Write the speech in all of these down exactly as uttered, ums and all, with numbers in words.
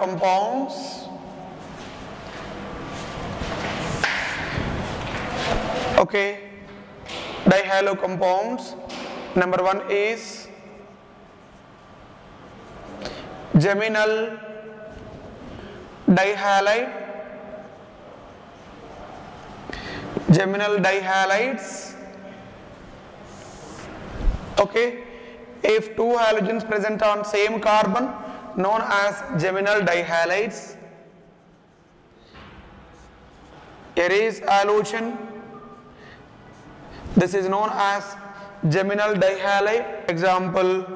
compounds. Okay, dihalo compounds. Number one is geminal dihalide, geminal dihalides. Okay, if two halogens present on same carbon, known as geminal dihalides. Here is halogen. This is known as geminal dihalide. Example,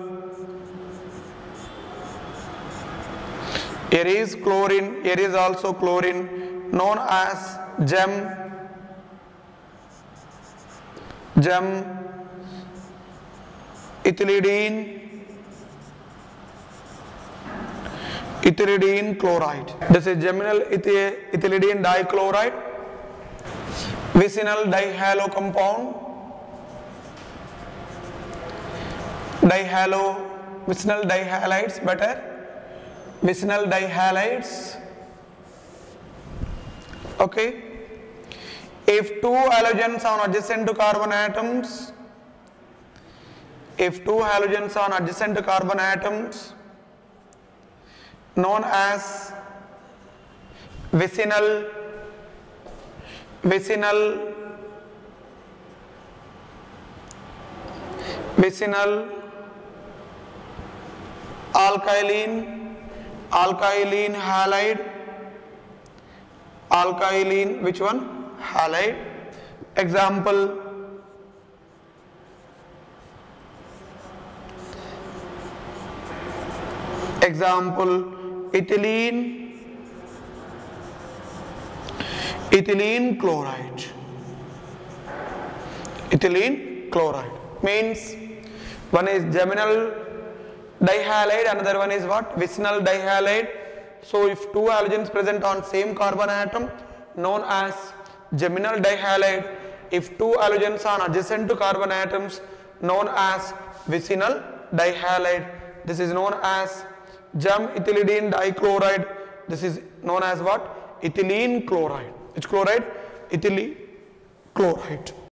here is chlorine, here is also chlorine, known as gem, gem, ethylidene, ethylidene chloride. This is geminal ethylidene dichloride, vicinal dihalo compound, dihalo, vicinal dihalides better, vicinal dihalides. Okay, if two halogens are adjacent to carbon atoms, if two halogens are adjacent to carbon atoms, known as vicinal, vicinal, vicinal alkylene, alkylene halide, alkylene, which one? Halide. Example, example, ethylene, ethylene chloride, ethylene chloride means one is geminal dihalide, another one is what? Vicinal dihalide. So if two halogens present on same carbon atom, known as geminal dihalide. If two halogens are adjacent to carbon atoms, known as vicinal dihalide. This is known as gem ethylidene dichloride. This is known as what? Ethylene chloride. Which chloride? Ethylene chloride.